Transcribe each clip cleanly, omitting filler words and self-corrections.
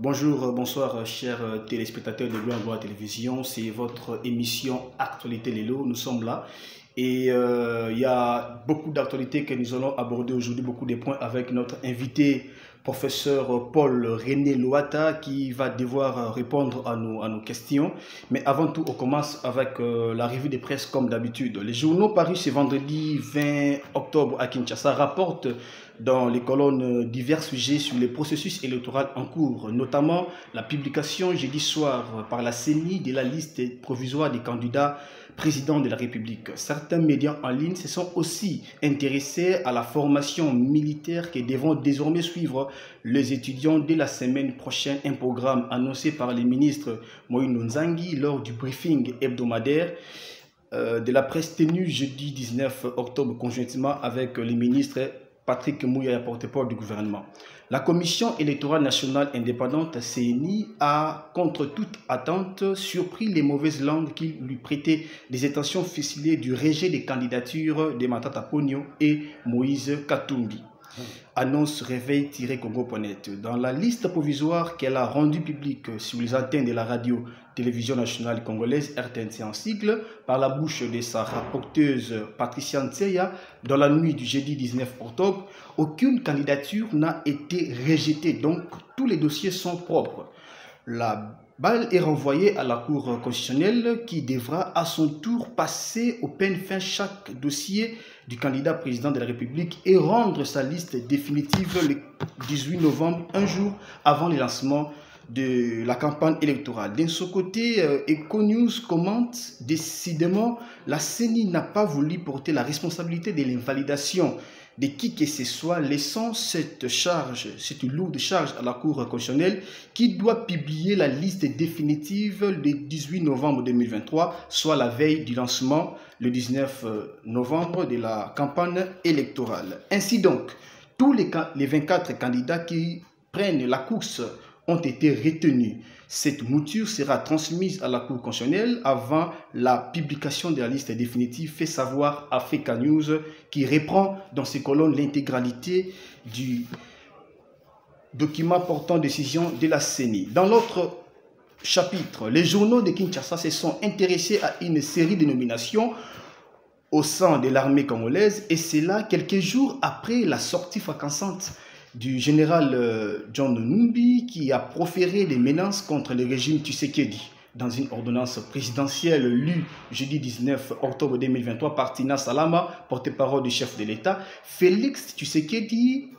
Bonjour, bonsoir, chers téléspectateurs de Gloire Télévision. C'est votre émission Actualité Lélo. Nous sommes là et il y a beaucoup d'actualités que nous allons aborder aujourd'hui, beaucoup de points avec notre invité, professeur Paul René Loata, qui va devoir répondre à nos questions. Mais avant tout, on commence avec la revue de presse comme d'habitude. Les journaux parus ce vendredi 20 octobre à Kinshasa rapportent dans les colonnes divers sujets sur les processus électoraux en cours, notamment la publication jeudi soir par la CENI de la liste provisoire des candidats président de la République. Certains médias en ligne se sont aussi intéressés à la formation militaire que devront désormais suivre les étudiants dès la semaine prochaine, un programme annoncé par le ministre Moïse Nzangi lors du briefing hebdomadaire de la presse tenue jeudi 19 octobre conjointement avec les ministres Patrick Mouya, porte-parole du gouvernement. La Commission électorale nationale indépendante CENI a, contre toute attente, surpris les mauvaises langues qui lui prêtaient des intentions ficelées du rejet des candidatures de Matata Ponyo et Moïse Katumbi. Annonce réveil-congo.net. Dans la liste provisoire qu'elle a rendue publique sur les antennes de la radio-télévision nationale congolaise RTNC en sigle, par la bouche de sa rapporteuse Patricia Ntseya, dans la nuit du jeudi 19 octobre, aucune candidature n'a été rejetée, donc tous les dossiers sont propres. La balle est renvoyée à la Cour constitutionnelle qui devra à son tour passer au peigne fin chaque dossier du candidat président de la République et rendre sa liste définitive le 18 novembre, un jour avant le lancement de la campagne électorale. D'un son côté, EcoNews commente décidément la CENI n'a pas voulu porter la responsabilité de l'invalidation de qui que ce soit, laissant cette lourde charge à la Cour constitutionnelle qui doit publier la liste définitive le 18 novembre 2023, soit la veille du lancement le 19 novembre de la campagne électorale. Ainsi donc, tous les 24 candidats qui prennent la course ont été retenus. Cette mouture sera transmise à la Cour constitutionnelle avant la publication de la liste définitive, fait savoir Africa News, qui reprend dans ses colonnes l'intégralité du document portant décision de la CENI. Dans l'autre chapitre, les journaux de Kinshasa se sont intéressés à une série de nominations au sein de l'armée congolaise, et c'est là quelques jours après la sortie fracassante du général John Numbi qui a proféré des menaces contre le régime Tshisekedi. Dans une ordonnance présidentielle lue jeudi 19 octobre 2023 par Tina Salama, porte-parole du chef de l'État, Félix Tshisekedi,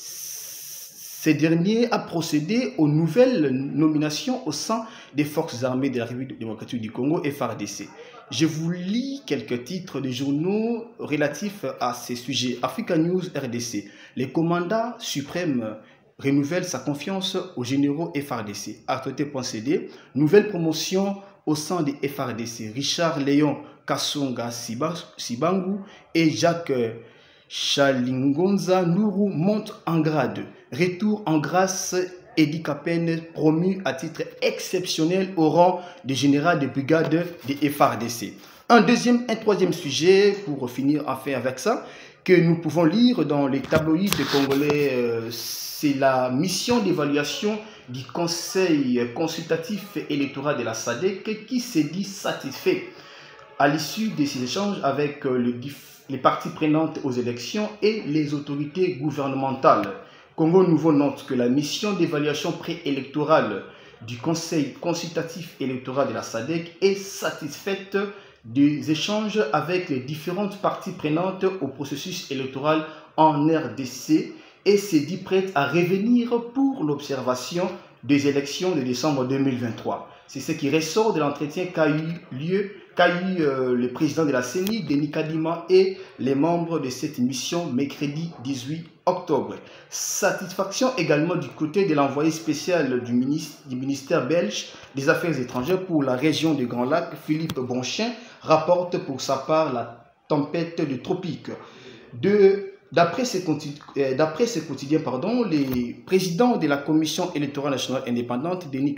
ce dernier a procédé aux nouvelles nominations au sein des forces armées de la République démocratique du Congo, FARDC. Je vous lis quelques titres de journaux relatifs à ces sujets. Africa News RDC. Le commandant suprême renouvelle sa confiance aux généraux FARDC. Actualité.cd. Nouvelle promotion au sein des FARDC. Richard Léon Kassonga Sibangu et Jacques Chalingonza Nourou montent en grade. Retour en grâce, Edi Kapen promu à titre exceptionnel au rang de général de brigade des FARDC. Un troisième sujet, pour finir enfin avec ça, que nous pouvons lire dans les tabloïds congolais, c'est la mission d'évaluation du Conseil consultatif électoral de la SADC qui s'est dit satisfait à l'issue de ces échanges avec les parties prenantes aux élections et les autorités gouvernementales. Congo Nouveau note que la mission d'évaluation préélectorale du Conseil consultatif électoral de la SADC est satisfaite des échanges avec les différentes parties prenantes au processus électoral en RDC et s'est dit prête à revenir pour l'observation des élections de décembre 2023. C'est ce qui ressort de l'entretien qu'a eu le président de la CENI, Denis Kadima, et les membres de cette mission mercredi 18 octobre. Satisfaction également du côté de l'envoyé spécial du ministère belge des Affaires étrangères pour la région des Grands Lacs, Philippe Bonchin, rapporte pour sa part la tempête de tropique. D'après ce quotidien, le président de la Commission électorale nationale indépendante, Denis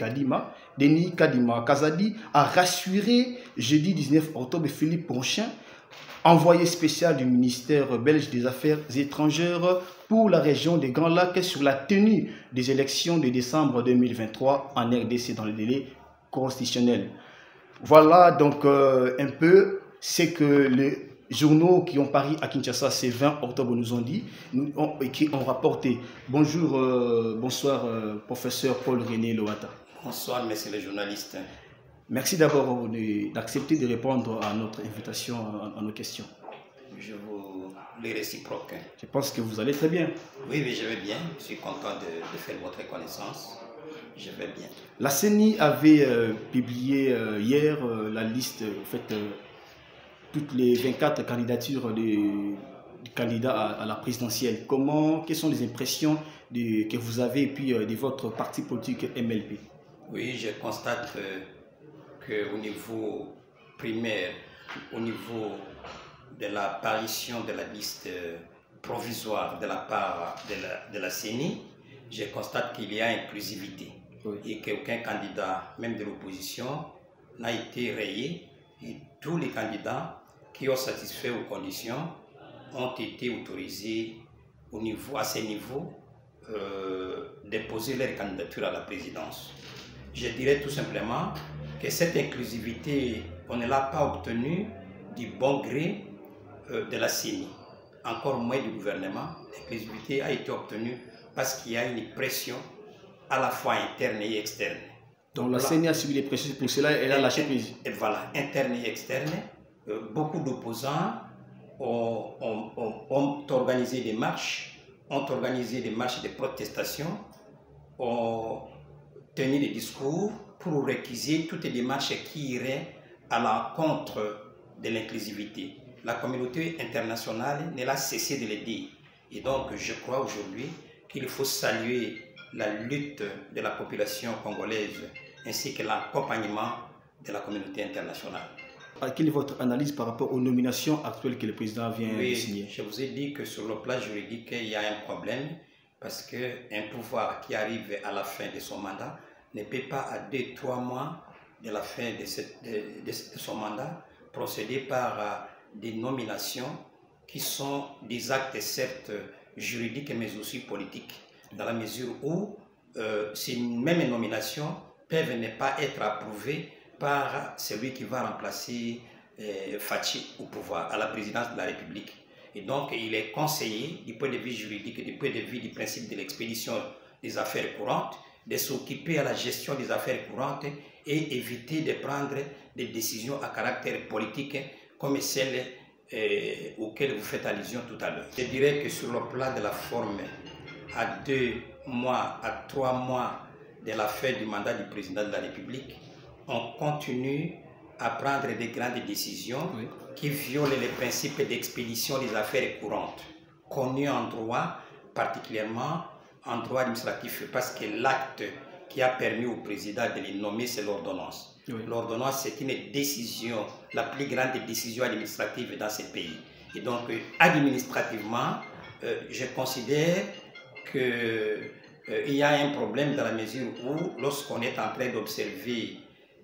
Kadima Kazadi, a rassuré jeudi 19 octobre Philippe Bonchin envoyé spécial du ministère belge des Affaires étrangères pour la région des Grands Lacs sur la tenue des élections de décembre 2023 en RDC dans le délai constitutionnel. Voilà donc un peu ce que les journaux qui ont paru à Kinshasa ce 20 octobre nous ont dit et qui ont rapporté. Bonjour, bonsoir, professeur Paul-René Loata. Bonsoir, messieurs les journalistes. Merci d'abord d'accepter de répondre à notre invitation, à nos questions. Je vous les réciproque. Je pense que vous allez très bien. Oui, je vais bien. Je suis content de faire votre connaissance. Je vais bien. La CENI avait publié hier la liste, en fait, toutes les 24 candidatures de candidats à la présidentielle. Quelles sont les impressions que vous avez et puis de votre parti politique MLP? Oui, je constate qu'au niveau primaire, au niveau de l'apparition de la liste provisoire de la part de la CENI, je constate qu'il y a inclusivité. Oui. Et qu'aucun candidat, même de l'opposition, n'a été rayé. Et tous les candidats qui ont satisfait aux conditions ont été autorisés à ce niveau déposer leur candidature à la présidence. Je dirais tout simplement que cette inclusivité, on ne l'a pas obtenue du bon gré de la CENI, encore moins du gouvernement. L'inclusivité a été obtenue parce qu'il y a une pression à la fois interne et externe. Donc la CENI a subi les pressions, pour cela elle a lâché prise. Et voilà, interne et externe. Beaucoup d'opposants ont organisé des marches, de protestation, ont tenu des discours pour réquiser toutes les démarches qui iraient à l'encontre de l'inclusivité. La communauté internationale n'a cessé de le dire. Et donc, je crois aujourd'hui qu'il faut saluer la lutte de la population congolaise ainsi que l'accompagnement de la communauté internationale. Quelle est votre analyse par rapport aux nominations actuelles que le président vient de signer? Je vous ai dit que sur le plan juridique, il y a un problème parce qu'un pouvoir qui arrive à la fin de son mandat ne peut pas, à 2-3 mois de la fin de son mandat, procéder par des nominations qui sont des actes certes juridiques mais aussi politiques, dans la mesure où ces mêmes nominations peuvent ne pas être approuvées par celui qui va remplacer Fachi au pouvoir, à la présidence de la République. Et donc, il est conseillé, du point de vue juridique et du point de vue du principe de l'expédition des affaires courantes, de s'occuper à la gestion des affaires courantes et éviter de prendre des décisions à caractère politique comme celles auxquelles vous faites allusion tout à l'heure. Je dirais que sur le plan de la forme, à 2 mois, à 3 mois de la fin du mandat du président de la République, on continue à prendre des grandes décisions qui violent les principes d'expédition des affaires courantes, connus en droit, particulièrement en droit administratif, parce que l'acte qui a permis au président de les nommer, c'est l'ordonnance. L'ordonnance, c'est une décision, la plus grande décision administrative dans ce pays. Et donc, administrativement, je considère qu'il y a un problème dans la mesure où, lorsqu'on est en train d'observer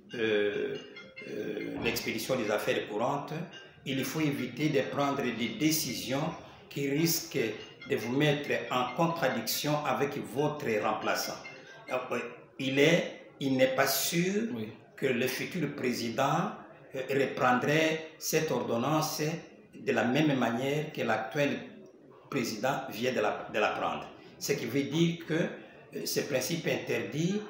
l'expédition des affaires courantes, il faut éviter de prendre des décisions qui risquent de vous mettre en contradiction avec votre remplaçant. Il n'est pas sûr que le futur président reprendrait cette ordonnance de la même manière que l'actuel président vient de la prendre. Ce qui veut dire que ce principe interdit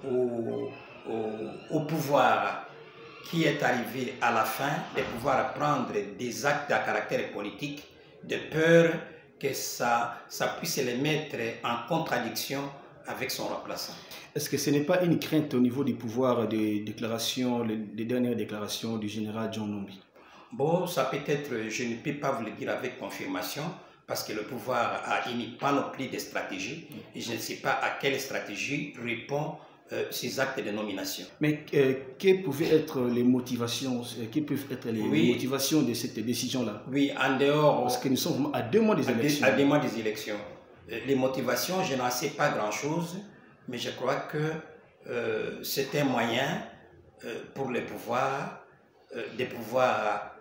au pouvoir qui est arrivé à la fin de pouvoir prendre des actes à caractère politique de peur que ça puisse les mettre en contradiction avec son remplaçant. Est-ce que ce n'est pas une crainte au niveau du pouvoir des déclarations, les dernières déclarations du général John Numbi? Bon, ça peut être, je ne peux pas vous le dire avec confirmation, parce que le pouvoir a une panoplie de stratégies et je ne sais pas à quelle stratégie répond ces actes de nomination. Mais quelles peuvent être les motivations, motivations de cette décision-là? Oui, en dehors... Parce que nous sommes à 2 mois des élections. À 2 mois des élections. Les motivations, je n'en sais pas grand-chose, mais je crois que c'est un moyen pour le pouvoir de pouvoir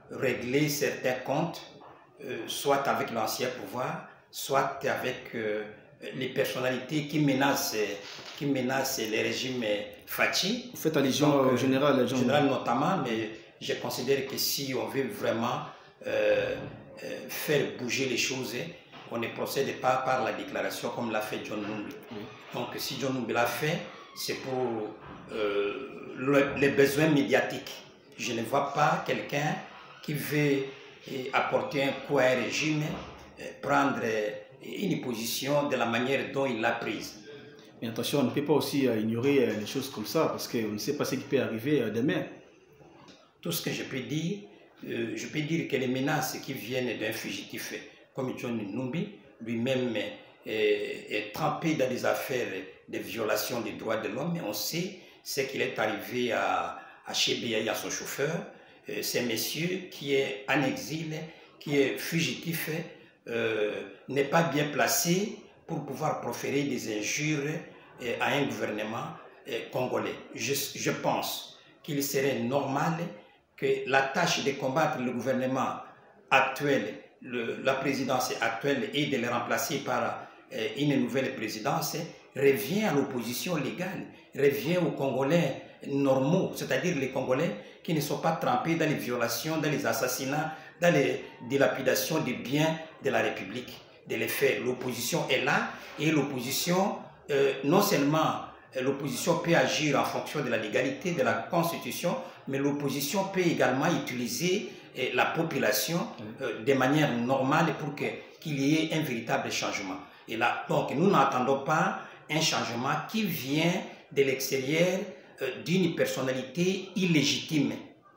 régler certains comptes, soit avec l'ancien pouvoir, soit avec les personnalités qui menacent les régimes Fachi. Vous faites allusion au général, général notamment, mais je considère que si on veut vraiment faire bouger les choses, on ne procède pas par la déclaration comme l'a fait John Numbi. Donc si John Numbi l'a fait, c'est pour les besoins médiatiques. Je ne vois pas quelqu'un qui veut apporter un coup à un régime, prendre une position de la manière dont il l'a prise. Mais attention, on ne peut pas aussi ignorer les choses comme ça, parce qu'on ne sait pas ce qui peut arriver demain. Tout ce que je peux dire que les menaces qui viennent d'un fugitif comme John Numbi, lui-même est trempé dans des affaires de violation des droits de l'homme, mais on sait ce qu'il est arrivé à Chebeyaï, à son chauffeur. C'est un monsieur qui est en exil, qui est fugitif, n'est pas bien placé pour pouvoir proférer des injures à un gouvernement congolais. Je pense qu'il serait normal que la tâche de combattre le gouvernement actuel, la présidence actuelle, et de le remplacer par une nouvelle présidence revient à l'opposition légale, revient aux Congolais normaux, c'est-à-dire les Congolais qui ne sont pas trempés dans les violations, dans les assassinats, dans les dilapidations des biens de la République. De les faire. L'opposition est là et l'opposition, non seulement l'opposition peut agir en fonction de la légalité de la Constitution, mais l'opposition peut également utiliser la population de manière normale pour qu'il y ait un véritable changement. Et là, donc, nous n'attendons pas un changement qui vient de l'extérieur d'une personnalité illégitime.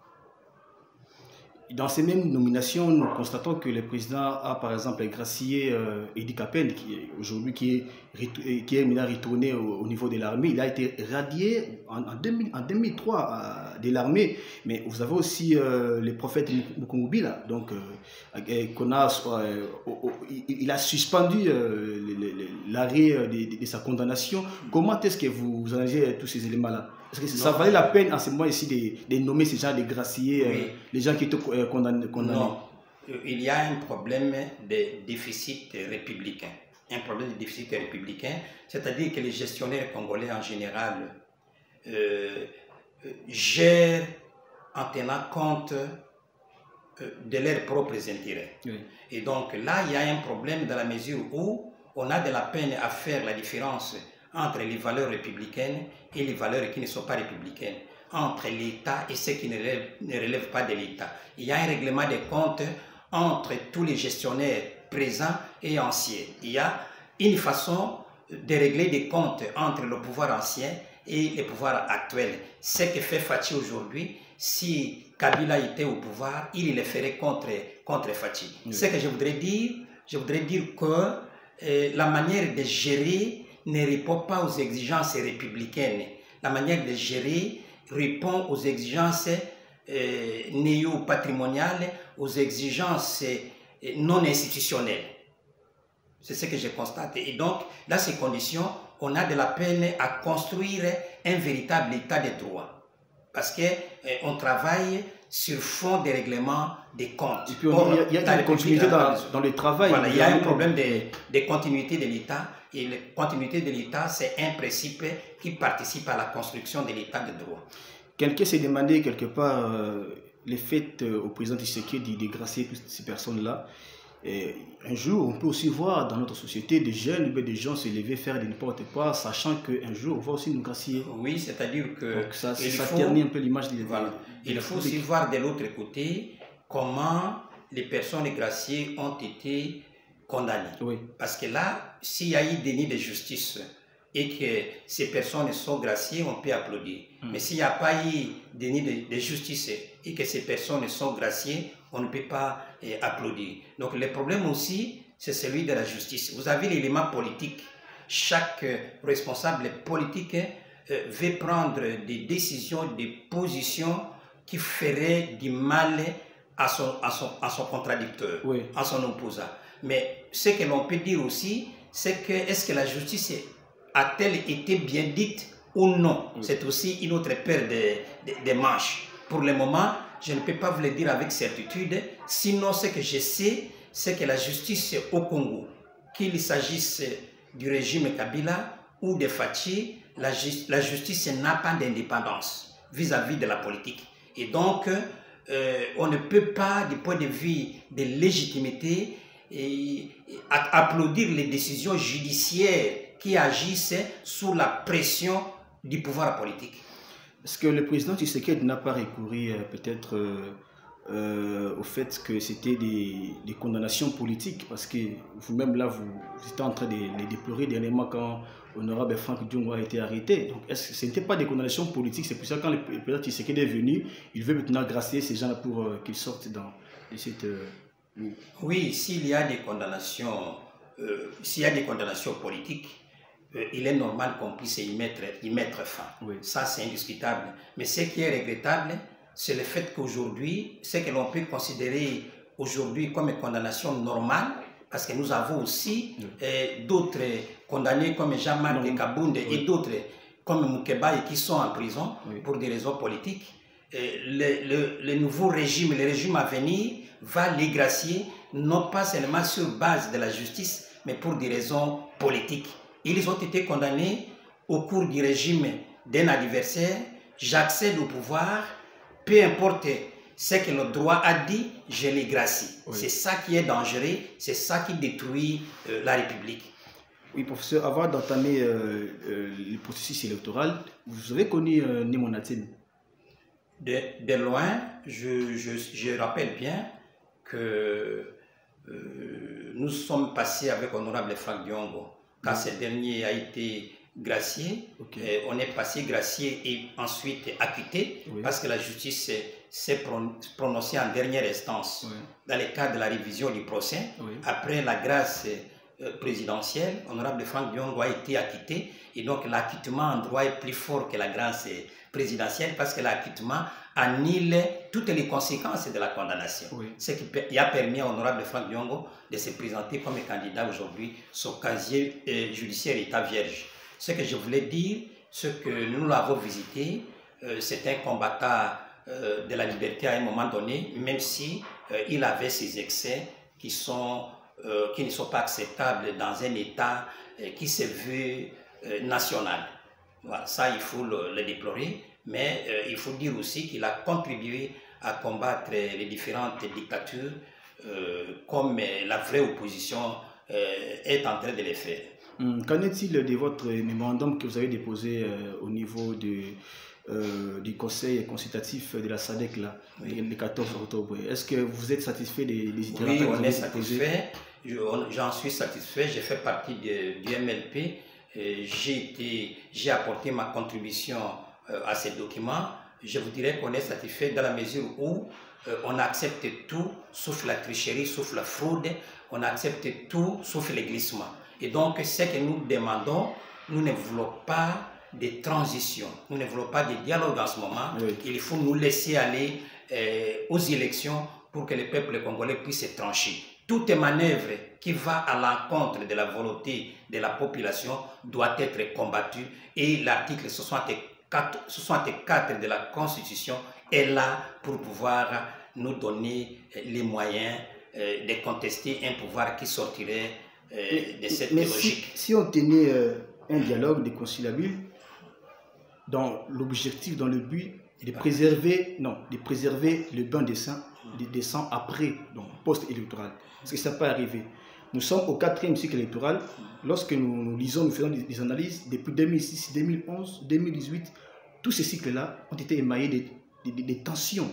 Dans ces mêmes nominations, nous constatons que le président a par exemple gracié Edi Kapen, qui aujourd'hui qui est maintenant retourné au niveau de l'armée. Il a été radié en 2003 de l'armée. Mais vous avez aussi le prophète Mukungubila, donc il a suspendu l'arrêt de sa condamnation. Comment est-ce que vous analysez tous ces éléments-là? Est-ce que ça valait la peine en ce moment ici de nommer ces gens, de gracier les gens qui étaient condamnés? Non, il y a un problème de déficit républicain. Un problème de déficit républicain, c'est-à-dire que les gestionnaires congolais en général gèrent en tenant compte de leurs propres intérêts. Oui. Et donc là, il y a un problème dans la mesure où on a de la peine à faire la différence entre les valeurs républicaines et les valeurs qui ne sont pas républicaines, entre l'État et ceux qui ne relèvent pas de l'État. Il y a un règlement des comptes entre tous les gestionnaires présents et anciens. Il y a une façon de régler des comptes entre le pouvoir ancien et le pouvoir actuel. Ce que fait Fachi aujourd'hui, si Kabila était au pouvoir, il le ferait contre Fachi. Oui. Ce que je voudrais dire que la manière de gérer ne répond pas aux exigences républicaines. La manière de gérer répond aux exigences néo-patrimoniales, aux exigences non institutionnelles. C'est ce que je constate. Et donc, dans ces conditions, on a de la peine à construire un véritable état de droit. Parce qu'on travaille sur fond des règlements des comptes. Et puis il y a une continuité dans le travail. Voilà, il y a un problème de continuité de l'État. Et la continuité de l'État, c'est un principe qui participe à la construction de l'État de droit. Quelqu'un s'est demandé quelque part le fait au président Tshisekedi de gracier toutes ces personnes-là. Un jour, on peut aussi voir dans notre société des jeunes, des gens se lever, faire de n'importe quoi, sachant qu'un jour, on va aussi nous gracier. Oui, c'est-à-dire que... Donc ça ternit un peu l'image de voilà. Il faut aussi voir de l'autre côté comment les personnes graciées ont été condamnées. Oui. Parce que là, s'il y a eu déni de justice et que ces personnes sont graciées, on peut applaudir. Mais s'il n'y a pas eu déni de justice et que ces personnes sont graciées, on ne peut pas applaudir. Donc le problème aussi, c'est celui de la justice. Vous avez l'élément politique. Chaque responsable politique veut prendre des décisions, des positions qui feraient du mal à son contradicteur, oui, à son opposant. Mais ce que l'on peut dire aussi, c'est que est-ce que la justice a-t-elle été bien dite ou non? Oui. C'est aussi une autre paire de manches. Pour le moment, je ne peux pas vous le dire avec certitude. Sinon, ce que je sais, c'est que la justice au Congo, qu'il s'agisse du régime Kabila ou de Fachi, la justice n'a pas d'indépendance vis-à-vis de la politique. Et donc, on ne peut pas, du point de vue de légitimité, applaudir les décisions judiciaires qui agissent sous la pression du pouvoir politique. Est-ce que le président Tshisekedi n'a pas recouru peut-être au fait que c'était des condamnations politiques? Parce que vous-même là, vous étiez en train de les déplorer dernièrement quand l'honorable Franck Diongo a été arrêté. Donc, est-ce que ce n'était pas des condamnations politiques? C'est pour ça que quand le président Tshisekedi est venu, il veut maintenant gracier ces gens-là pour qu'ils sortent de cette... Oui, s'il y a des condamnations, politiques, il est normal qu'on puisse y mettre fin. Oui. Ça, c'est indiscutable. Mais ce qui est regrettable, c'est le fait qu'aujourd'hui, ce que l'on peut considérer aujourd'hui comme une condamnation normale, parce que nous avons aussi d'autres condamnés comme Jean-Marc Kabounde et d'autres comme Moukebaye qui sont en prison pour des raisons politiques. Le nouveau régime, le régime à venir, va les gracier, non pas seulement sur base de la justice, mais pour des raisons politiques. Ils ont été condamnés au cours du régime d'un adversaire. J'accède au pouvoir, peu importe ce que le droit a dit, je les gracie. Oui. C'est ça qui est dangereux, c'est ça qui détruit la République. Oui, professeur, avant d'entamer le processus électoral, vous avez connu Némonatim? De loin, je rappelle bien que nous sommes passés avec Honorable Franck Diongo. Quand ce dernier a été gracié, on est passé gracié et ensuite acquitté, parce que la justice s'est prononcée en dernière instance dans le cadre de la révision du procès. Après la grâce présidentielle, Honorable Franck Diongo a été acquitté, et donc l'acquittement en droit est plus fort que la grâce présidentielle, parce que l'acquittement annule toutes les conséquences de la condamnation. Ce qui a permis à Honorable Franck Diongo de se présenter comme candidat aujourd'hui. Son casier judiciaire est à vierge. Ce que je voulais dire, c'est que nous l'avons visité, c'est un combattant de la liberté à un moment donné, même si il avait ses excès qui ne sont pas acceptables dans un État qui se veut national. Voilà, ça, il faut le déplorer. Mais il faut dire aussi qu'il a contribué à combattre les différentes dictatures comme la vraie opposition est en train de les faire. Qu'en est-il de votre mémorandum que vous avez déposé au niveau du Conseil consultatif de la SADC là, le 14 octobre? Est-ce que vous êtes satisfait des itinérants? Oui, on est satisfait. J'en suis satisfait. J'ai fait partie du MLP. J'ai apporté ma contribution à ces documents. Je vous dirais qu'on est satisfait dans la mesure où on accepte tout sauf la tricherie, sauf la fraude, on accepte tout sauf les glissements. Et donc ce que nous demandons, nous ne voulons pas de transition, nous ne voulons pas de dialogue en ce moment. Il faut nous laisser aller aux élections pour que le peuple congolais puisse se trancher. Toute manœuvre qui va à l'encontre de la volonté de la population doit être combattue, et l'article 64 de la Constitution est là pour pouvoir nous donner les moyens de contester un pouvoir qui sortirait de cette logique. Si on tenait un dialogue déconciliable dans l'objectif, dans le but de préserver, le bain de sang après, donc post-électoral, parce que ça peut arriver. Nous sommes au 4e cycle électoral. Lorsque nous lisons, nous faisons des analyses depuis 2006, 2011, 2018, tous ces cycles-là ont été émaillés des tensions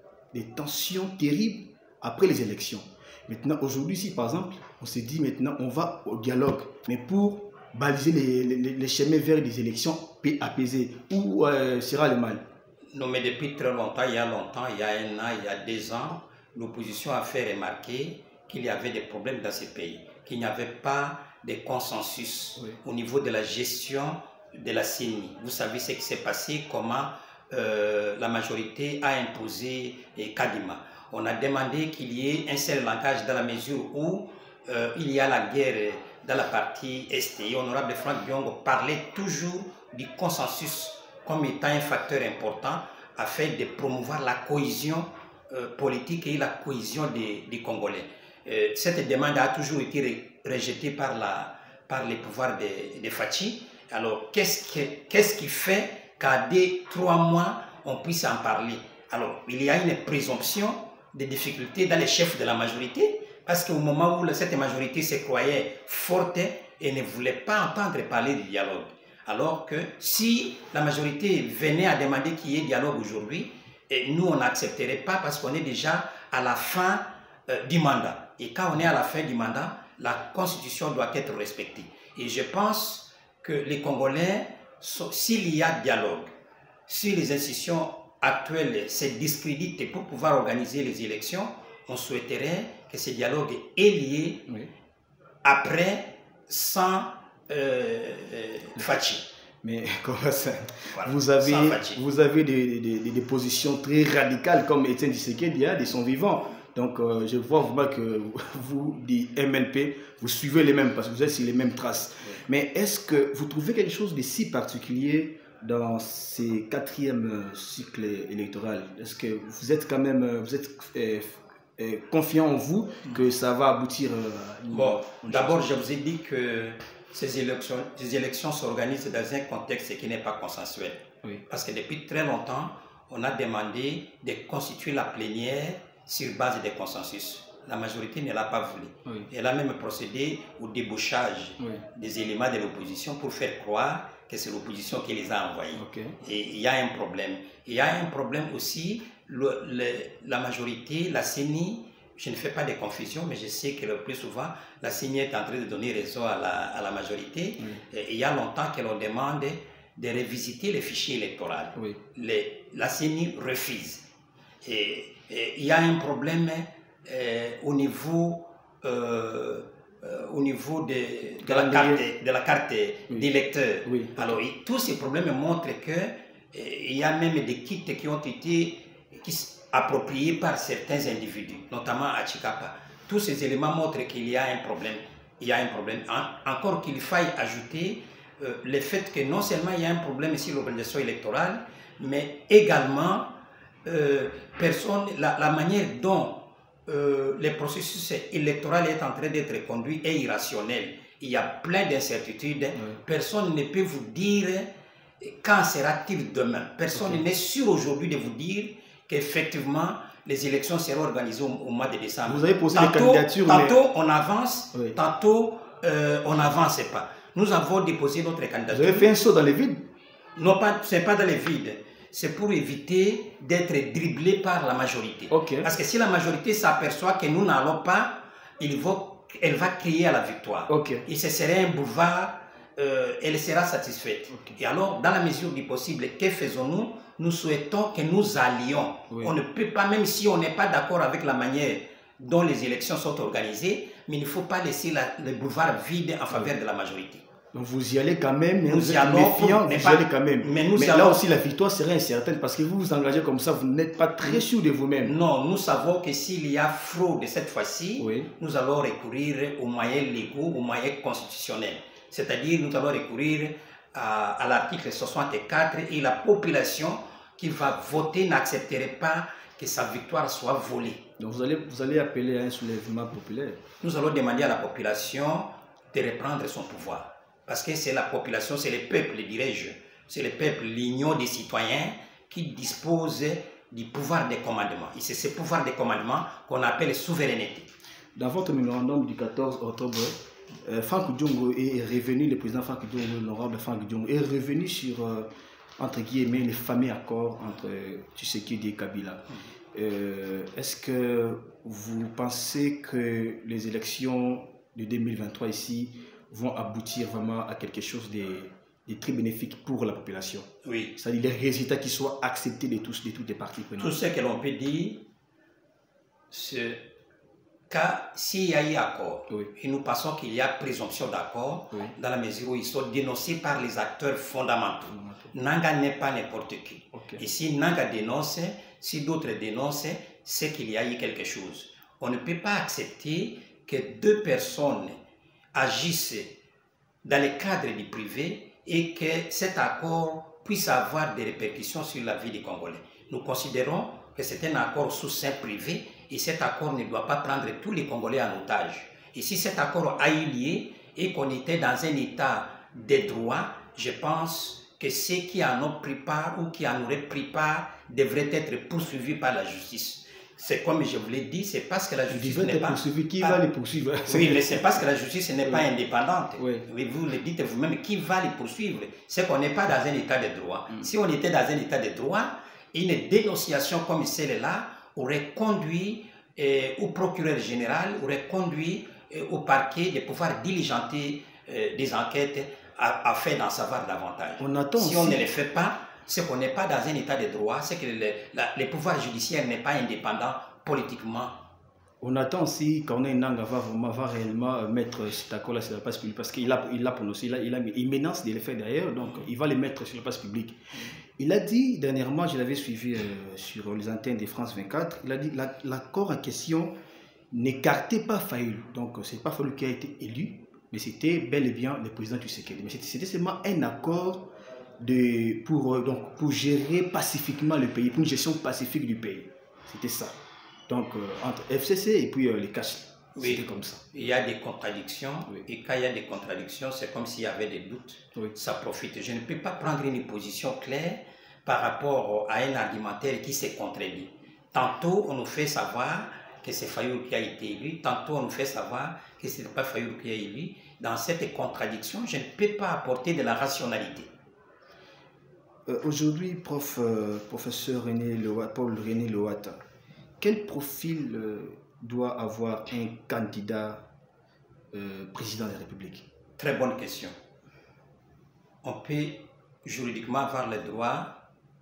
terribles après les élections. Maintenant, aujourd'hui, si par exemple, on se dit maintenant, on va au dialogue, mais pour baliser les chemins vers des élections apaisées, où sera le mal? Non, mais depuis très longtemps, il y a 1 an, il y a 2 ans, l'opposition a fait remarquer qu'il y avait des problèmes dans ce pays, qu'il n'y avait pas de consensus au niveau de la gestion de la CENI. Vous savez ce qui s'est passé, comment la majorité a imposé Kadima. On a demandé qu'il y ait un seul langage dans la mesure où il y a la guerre dans la partie Est. Et Honorable Franck Diongo parlait toujours du consensus comme étant un facteur important afin de promouvoir la cohésion politique et la cohésion des Congolais. Cette demande a toujours été rejetée par les pouvoirs de Fachi. Alors, qu'est-ce qui fait qu'à 3 mois, on puisse en parler? Alors, il y a une présomption de difficultés dans les chefs de la majorité, parce qu'au moment où cette majorité se croyait forte et ne voulait pas entendre parler du dialogue. Alors que si la majorité venait à demander qu'il y ait dialogue aujourd'hui, nous, on n'accepterait pas parce qu'on est déjà à la fin du mandat. Et quand on est à la fin du mandat, la Constitution doit être respectée. Et je pense que les Congolais, s'il y a dialogue, si les institutions actuelles se discréditent pour pouvoir organiser les élections, on souhaiterait que ce dialogue ait lieu après, sans Fachi. Mais comment ça, voilà, vous avez des positions très radicales comme Étienne Tshisekedi de son vivant. Donc je vois vraiment que vous, du MLP, vous suivez les mêmes parce que vous êtes sur les mêmes traces. Oui. Mais est-ce que vous trouvez quelque chose de si particulier dans ces 4e cycles électoraux? Est-ce que vous êtes quand même confiant en vous que ça va aboutir Bon, d'abord, je vous ai dit que ces élections s'organisent dans un contexte qui n'est pas consensuel. Oui. Parce que depuis très longtemps, on a demandé de constituer la plénière sur base de consensus. La majorité ne l'a pas voulu. Oui. Elle a même procédé au débauchage des éléments de l'opposition pour faire croire que c'est l'opposition qui les a envoyés. Okay. Et il y a un problème. Il y a un problème aussi, la majorité, la CENI, je ne fais pas de confusion, mais je sais que le plus souvent, la CENI est en train de donner raison à la majorité. Oui. Et il y a longtemps que l'on demande de revisiter les fichiers électoraux. Oui. La CENI refuse. Et il y a un problème au niveau de la carte d'électeur. Oui. Alors, tous ces problèmes montrent qu'il y a même des kits qui ont été appropriés par certains individus, notamment à Chikapa. Tous ces éléments montrent qu'il y a un problème. Il y a un problème. Encore qu'il faille ajouter le fait que non seulement il y a un problème sur l'organisation électorale, mais également la manière dont le processus électoral est en train d'être conduit est irrationnel. Il y a plein d'incertitudes. Oui. Personne ne peut vous dire quand sera-t-il demain. Personne n'est sûr aujourd'hui de vous dire qu'effectivement les élections seront organisées au mois de décembre. Vous avez posé des candidatures. Tantôt on avance, tantôt on n'avance pas. Nous avons déposé notre candidature. Vous avez fait un saut dans les vides? Non, ce n'est pas dans les vides. C'est pour éviter d'être dribblé par la majorité. Parce que si la majorité s'aperçoit que nous n'allons pas, elle va crier à la victoire. Et ce serait un boulevard, elle sera satisfaite. Et alors, dans la mesure du possible, que faisons-nous? Nous souhaitons que nous allions. On ne peut pas, même si on n'est pas d'accord avec la manière dont les élections sont organisées, mais il ne faut pas laisser le boulevard vide en faveur de la majorité. Donc vous y allez quand même, mais vous êtes méfiant, vous y allez quand même. Mais là aussi, la victoire serait incertaine parce que vous vous engagez comme ça, vous n'êtes pas très sûr de vous-même. Non, nous savons que s'il y a fraude cette fois-ci, nous allons recourir aux moyens légaux, aux moyens constitutionnels. C'est-à-dire, nous allons recourir à l'article 64 et la population qui va voter n'accepterait pas que sa victoire soit volée. Donc vous allez appeler à un soulèvement populaire. Nous allons demander à la population de reprendre son pouvoir. Parce que c'est la population, c'est le peuple, dirais-je. C'est le peuple, l'union des citoyens qui dispose du pouvoir de commandement. Et c'est ce pouvoir de commandement qu'on appelle souveraineté. Dans votre mémorandum du 14 octobre, Franck Diongo est revenu, le président Franck Diongo, l'honorable Franck Diongo, est revenu sur, entre guillemets, les fameux accords entre Tshisekedi et Kabila. Est-ce que vous pensez que les élections de 2023 ici vont aboutir vraiment à quelque chose de très bénéfique pour la population? Oui. C'est-à-dire les résultats qui soient acceptés de toutes les parties prenantes. Tout ce que l'on peut dire, c'est qu'à s'il y a eu accord, et nous pensons qu'il y a présomption d'accord, dans la mesure où ils sont dénoncés par les acteurs fondamentaux. Nanga n'est pas n'importe qui. Et si Nanga dénonce, si d'autres dénoncent, c'est qu'il y a eu quelque chose. On ne peut pas accepter que deux personnes agissent dans le cadre du privé et que cet accord puisse avoir des répercussions sur la vie des Congolais. Nous considérons que c'est un accord sous seing privé et cet accord ne doit pas prendre tous les Congolais en otage. Et si cet accord a eu lieu et qu'on était dans un état de droit, je pense que ceux qui en ont pris part ou qui en auraient pris part devraient être poursuivis par la justice. C'est comme je vous l'ai dit, c'est parce que la justice n'est pas... Qui va les poursuivre? Oui, mais c'est parce que la justice n'est pas indépendante. Oui. Oui, vous le dites vous-même, qui va les poursuivre? C'est qu'on n'est pas dans un état de droit. Si on était dans un état de droit, une dénonciation comme celle-là aurait conduit au procureur général, aurait conduit au parquet de pouvoir diligenter des enquêtes afin d'en savoir davantage. Si on ne le fait pas, c'est qu'on n'est pas dans un état de droit, c'est que le pouvoir judiciaire n'est pas indépendant politiquement. On attend aussi Corneille Nangaa va réellement mettre cet accord-là sur la place publique, parce qu'il l'a prononcé, il menace de le faire d'ailleurs, donc il va le mettre sur la place publique. Il a dit dernièrement, je l'avais suivi sur les antennes de France 24, il a dit l'accord en question n'écartait pas Fayoulou, donc c'est pas Fayoulou qui a été élu, mais c'était bel et bien le président Tshisekedi. Mais c'était seulement un accord pour gérer pacifiquement le pays, pour une gestion pacifique du pays. C'était ça. Donc, entre FCC et puis les Kachi. Oui, c'était comme ça. Il y a des contradictions, et quand il y a des contradictions, c'est comme s'il y avait des doutes. Ça profite. Je ne peux pas prendre une position claire par rapport à un argumentaire qui se contredit. Tantôt, on nous fait savoir que c'est Fayoulou qui a été élu, tantôt on nous fait savoir que ce n'est pas Fayoulou qui a été élu. Dans cette contradiction, je ne peux pas apporter de la rationalité. Aujourd'hui, professeur Paul René Lowata, quel profil doit avoir un candidat président de la République? Très bonne question. On peut juridiquement avoir le droit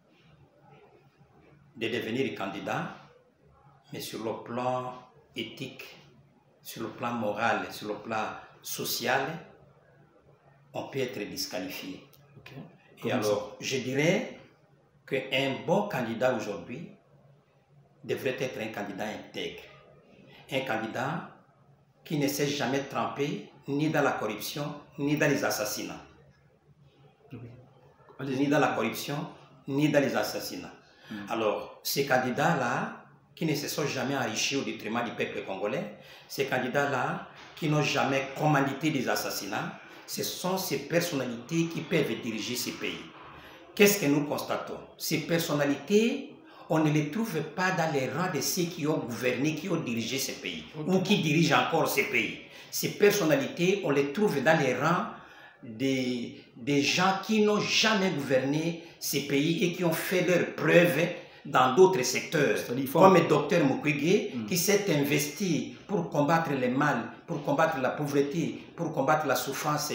de devenir candidat, mais sur le plan éthique, sur le plan moral, sur le plan social, on peut être disqualifié. Okay. Et alors, je dirais qu'un bon candidat aujourd'hui devrait être un candidat intègre. Un candidat qui ne s'est jamais trempé ni dans la corruption, ni dans les assassinats. Ni dans la corruption, ni dans les assassinats. Alors, ces candidats-là, qui ne se sont jamais enrichis au détriment du peuple congolais, ces candidats-là, qui n'ont jamais commandité des assassinats, ce sont ces personnalités qui peuvent diriger ces pays. Qu'est-ce que nous constatons? Ces personnalités, on ne les trouve pas dans les rangs de ceux qui ont gouverné, qui ont dirigé ces pays, ou qui dirigent encore ces pays. Ces personnalités, on les trouve dans les rangs des gens qui n'ont jamais gouverné ces pays et qui ont fait leurs preuves dans d'autres secteurs, comme le docteur Mukwege qui s'est investi pour combattre le mal, pour combattre la pauvreté, pour combattre la souffrance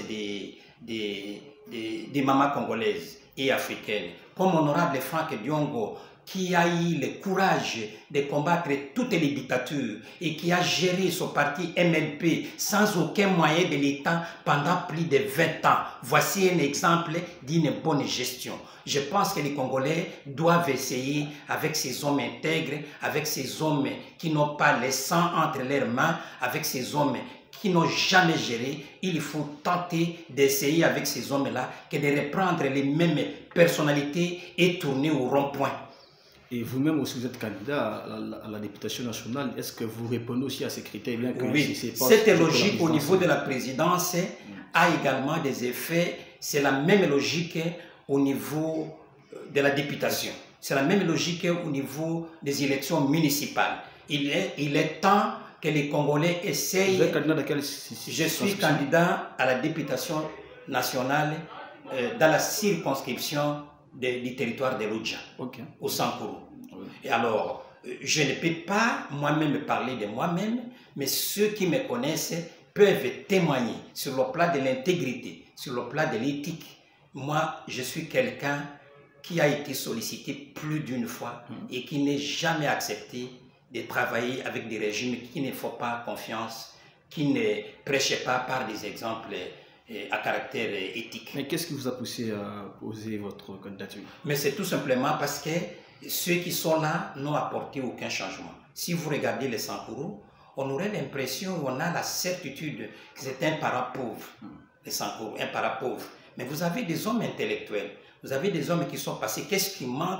des mamans congolaises et africaines, comme honorable Franck Diongo qui a eu le courage de combattre toutes les dictatures et qui a géré son parti MLP sans aucun moyen de l'État pendant plus de 20 ans. Voici un exemple d'une bonne gestion. Je pense que les Congolais doivent essayer, avec ces hommes intègres, avec ces hommes qui n'ont pas le sang entre leurs mains, avec ces hommes qui n'ont jamais géré, il faut tenter d'essayer avec ces hommes-là que de reprendre les mêmes personnalités et tourner au rond-point. Et vous-même aussi, vous êtes candidat à la députation nationale. Est-ce que vous répondez aussi à ces critères? Bien que oui, cette logique au niveau de la présidence a également des effets. C'est la même logique au niveau de la députation. C'est la même logique au niveau des élections municipales. Il est temps que les Congolais essayent... Vous êtes candidat à quelle Je suis candidat à la députation nationale dans la circonscription du territoire de l'Oudja, au Sankourou. Et alors, je ne peux pas moi-même parler de moi-même, mais ceux qui me connaissent peuvent témoigner sur le plan de l'intégrité, sur le plan de l'éthique. Moi, je suis quelqu'un qui a été sollicité plus d'une fois et qui n'est jamais accepté de travailler avec des régimes qui ne font pas confiance, qui ne prêchent pas par des exemples à caractère éthique. Mais qu'est-ce qui vous a poussé à poser votre candidature? Mais c'est tout simplement parce que ceux qui sont là n'ont apporté aucun changement. Si vous regardez les Sankourou, on aurait l'impression, on a la certitude que c'est un parent pauvre, les Sankourou, un parent pauvre. Mais vous avez des hommes intellectuels, vous avez des hommes qui sont passés. Qu'est-ce qui manque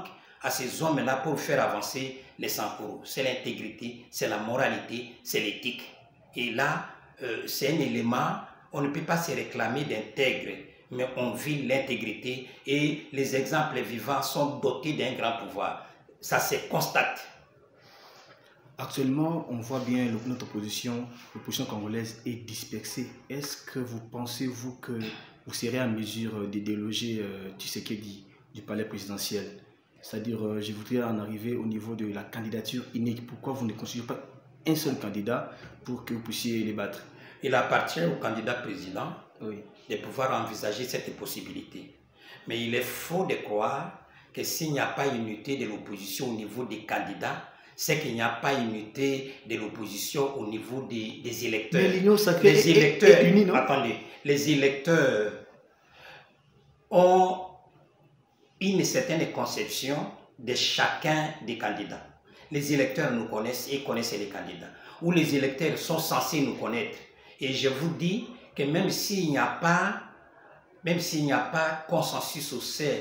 à ces hommes-là pour faire avancer les Sankoro. C'est l'intégrité, c'est la moralité, c'est l'éthique. Et là, c'est un élément, on ne peut pas se réclamer d'intègre, mais on vit l'intégrité et les exemples vivants sont dotés d'un grand pouvoir. Ça se constate. Actuellement, on voit bien notre l'opposition congolaise est dispersée. Est-ce que vous pensez, vous, que vous serez en mesure de déloger Tshisekedi du palais présidentiel? C'est-à-dire, je voudrais en arriver au niveau de la candidature unique. Pourquoi vous ne considérez pas un seul candidat pour que vous puissiez les battre? Il appartient au candidat président oui. de pouvoir envisager cette possibilité. Mais il est faux de croire que s'il n'y a pas unité de l'opposition au niveau des candidats, c'est qu'il n'y a pas unité de l'opposition au niveau des électeurs. Mais l'union sacrée les électeurs, est unie, non? Attendez, les électeurs ont une certaine conception de chacun des candidats. Les électeurs nous connaissent et connaissent les candidats. Ou les électeurs sont censés nous connaître. Et je vous dis que même s'il n'y a pas consensus au sein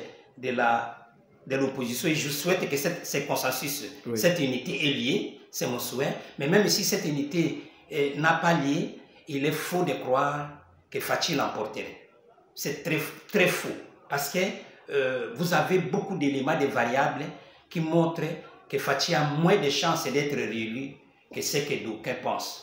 de l'opposition, et je souhaite que ce consensus, oui, cette unité est liée, c'est mon souhait, mais même si cette unité n'a pas lié, il est faux de croire que Fachi l'emporterait. C'est très, très faux, parce que vous avez beaucoup d'éléments, de variables qui montrent que Fachi a moins de chances d'être réélu que ce que d'aucuns pensent.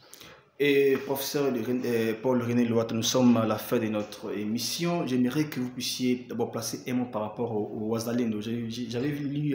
Et professeur Paul-René Loata, nous sommes à la fin de notre émission. J'aimerais que vous puissiez d'abord placer un mot par rapport au Wazalendo. J'avais lu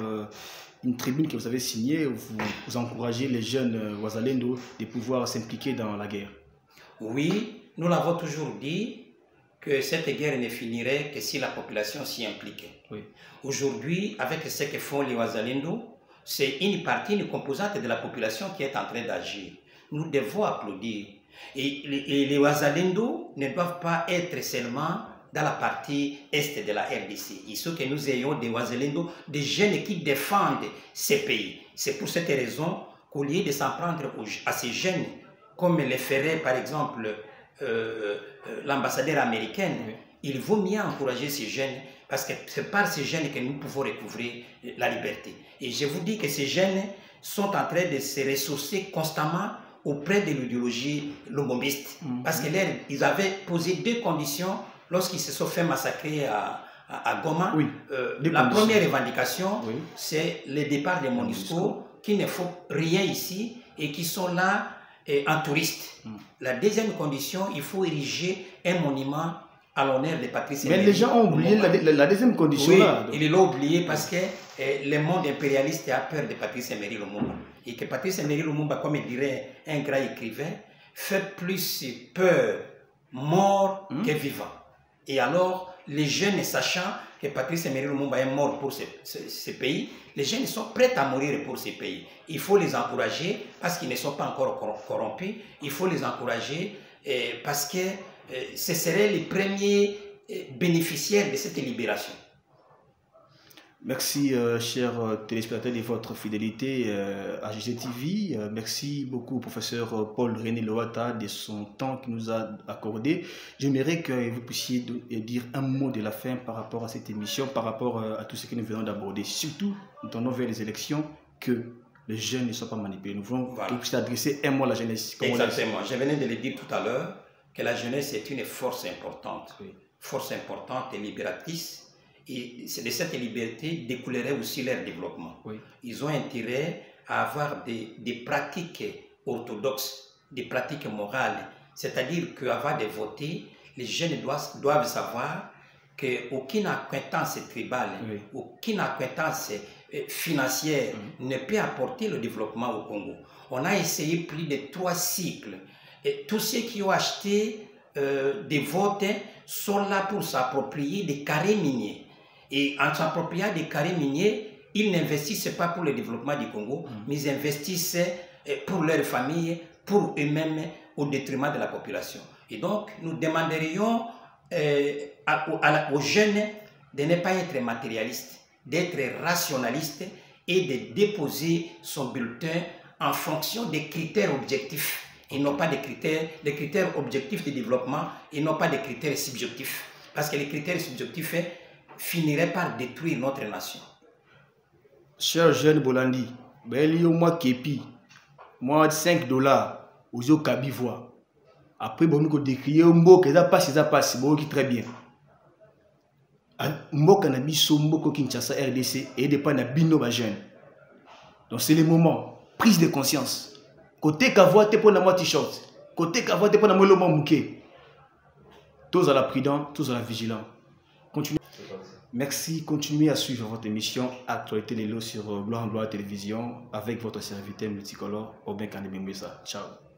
une tribune que vous avez signée où vous encouragez les jeunes Wazalendo de pouvoir s'impliquer dans la guerre. Oui, nous l'avons toujours dit que cette guerre ne finirait que si la population s'y impliquait. Oui. Aujourd'hui, avec ce que font les Wazalendo, c'est une partie, une composante de la population qui est en train d'agir. Nous devons applaudir. Et les Wazalendo ne doivent pas être seulement dans la partie est de la RDC. Il faut que nous ayons des Wazalendo, des jeunes qui défendent ces pays. C'est pour cette raison qu'au lieu de s'en prendre à ces jeunes, comme le ferait par exemple l'ambassadeur américaine, oui, il vaut mieux encourager ces jeunes parce que c'est par ces jeunes que nous pouvons recouvrir la liberté. Et je vous dis que ces jeunes sont en train de se ressourcer constamment auprès de l'idéologie lobombiste. Parce qu'ils avaient posé deux conditions lorsqu'ils se sont fait massacrer à Goma. Oui, la première revendication, oui, c'est le départ des MONUSCO qui ne font rien ici et qui sont là en touriste. La deuxième condition, il faut ériger un monument à l'honneur de Patrice Emery. Mais les gens ont oublié la deuxième condition. Oui, là, ils l'ont oublié parce que le monde impérialiste a peur de Patrice Emery Lumumba. Et que Patrice Emery Lumumba, comme dirait un grand écrivain, fait plus peur mort que vivant. Et alors, les jeunes, sachant que Patrice Emery Lumumba est mort pour ce pays, les jeunes sont prêts à mourir pour ces pays. Il faut les encourager parce qu'ils ne sont pas encore corrompus. Il faut les encourager parce que ce seraient les premiers bénéficiaires de cette libération. Merci, chers téléspectateurs, de votre fidélité à GGTV. Merci beaucoup au professeur Paul-René Loata de son temps qu'il nous a accordé. J'aimerais que vous puissiez dire un mot de la fin par rapport à cette émission, par rapport à tout ce que nous venons d'aborder. Surtout, nous tendons vers les élections, que les jeunes ne soient pas manipulés. Nous voulons que vous puissiez adresser un mot à la jeunesse. Exactement. Je venais de le dire tout à l'heure, que la jeunesse est une force importante. Oui. Force importante et libératrice. Et de cette liberté découlerait aussi leur développement. Oui. Ils ont intérêt à avoir des pratiques orthodoxes, des pratiques morales. C'est-à-dire qu'avant de voter, les jeunes doivent savoir qu'aucune acquaintance tribale, oui, aucune acquaintance financière ne peut apporter le développement au Congo. On a essayé plus de 3 cycles. Et tous ceux qui ont acheté des votes sont là pour s'approprier des carrés miniers. Et en s'appropriant des carrés miniers, ils n'investissent pas pour le développement du Congo, mais ils investissent pour leur famille, pour eux-mêmes, au détriment de la population. Et donc, nous demanderions aux jeunes de ne pas être matérialistes, d'être rationalistes et de déposer son bulletin en fonction des critères objectifs et non pas des critères objectifs de développement et non pas des critères subjectifs. Parce que les critères subjectifs finiraient par détruire notre nation. cher jeune Bolandi, moi Kepi, moi $5 aux Kabivois. Après, bon, nous décrier un mot que ça passe, bon, qui très bien. Mbo cannabis, mbo Kinshasa RDC et dépend de bino ba jeune. Donc c'est le moment, prise de conscience. Côté Kavoa, t'es pour moi t-shirt. Côté Kavoa, t'es pour moi le mouké. Tous à la prudence, tous à la vigilance. Continuez. Merci, continuez à suivre votre émission Actualité Lelo sur Gloire en Gloire Télévision avec votre serviteur multicolore Aubin Kanememesa. Ciao.